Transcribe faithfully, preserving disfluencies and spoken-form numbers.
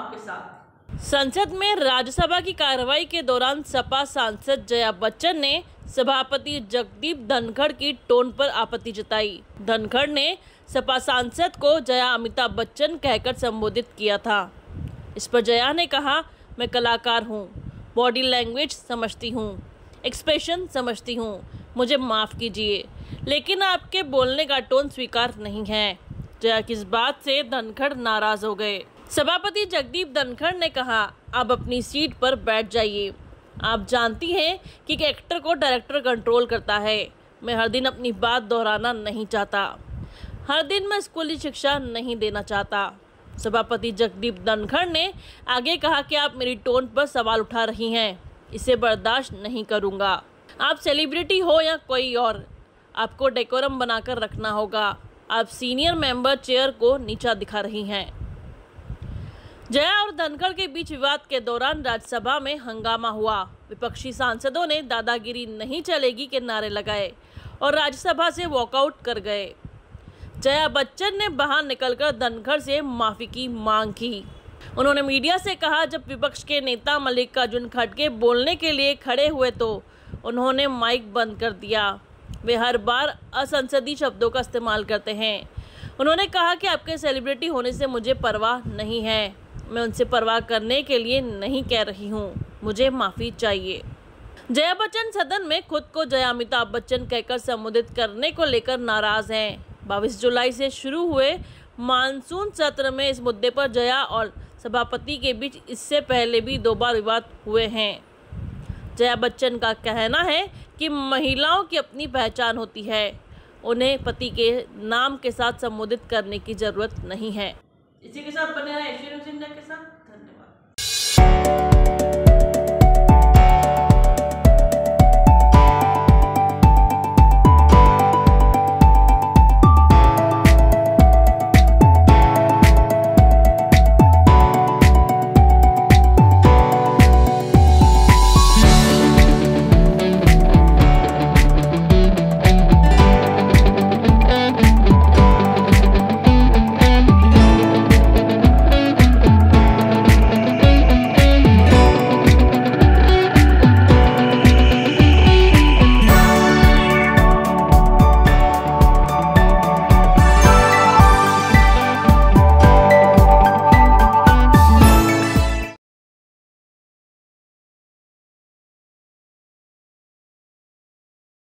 आपके साथ। संसद में राज्यसभा की कार्रवाई के दौरान सपा सांसद जया बच्चन ने सभापति जगदीप धनखड़ की टोन पर आपत्ति जताई। धनखड़ ने सपा सांसद को जया अमिताभ बच्चन कहकर संबोधित किया था। इस पर जया ने कहा, मैं कलाकार हूँ, बॉडी लैंग्वेज समझती हूँ, एक्सप्रेशन समझती हूँ, मुझे माफ़ कीजिए, लेकिन आपके बोलने का टोन स्वीकार नहीं है। जया की इस बात से धनखड़ नाराज हो गए। सभापति जगदीप धनखड़ ने कहा, आप अपनी सीट पर बैठ जाइए। आप जानती हैं कि एक एक्टर को डायरेक्टर कंट्रोल करता है। मैं हर दिन अपनी बात दोहराना नहीं चाहता, हर दिन मैं स्कूली शिक्षा नहीं देना चाहता। सभापति जगदीप धनखड़ ने आगे कहा कि आप मेरी टोन पर सवाल उठा रही हैं, इसे बर्दाश्त नहीं करूंगा। आप सेलिब्रिटी हो या कोई और, आपको डेकोरम बनाकर रखना होगा। आप सीनियर मेंबर चेयर को नीचा दिखा रही हैं। जया और धनखड़ के बीच विवाद के दौरान राज्यसभा में हंगामा हुआ। विपक्षी सांसदों ने दादागिरी नहीं चलेगी के नारे लगाए और राज्यसभा से वॉकआउट कर गए। जया बच्चन ने बाहर निकलकर धनखड़ से माफी की मांग की। उन्होंने मीडिया से कहा, जब विपक्ष के नेता मल्लिकार्जुन खड़गे बोलने के लिए खड़े हुए तो उन्होंने माइक बंद कर दिया। वे हर बार असंसदीय शब्दों का इस्तेमाल करते हैं। उन्होंने कहा कि आपके सेलिब्रिटी होने से मुझे परवाह नहीं है, मैं उनसे परवाह करने के लिए नहीं कह रही हूँ, मुझे माफ़ी चाहिए। जया बच्चन सदन में खुद को जया अमिताभ बच्चन कहकर संबोधित करने को लेकर नाराज हैं। बाईस जुलाई से शुरू हुए मानसून सत्र में इस मुद्दे पर जया और सभापति के बीच इससे पहले भी दो बार विवाद हुए हैं। जया बच्चन का कहना है कि महिलाओं की अपनी पहचान होती है, उन्हें पति के नाम के साथ संबोधित करने की जरूरत नहीं है। इसी के साथ बने रहे एशियन न्यूज़ इंडिया के साथ।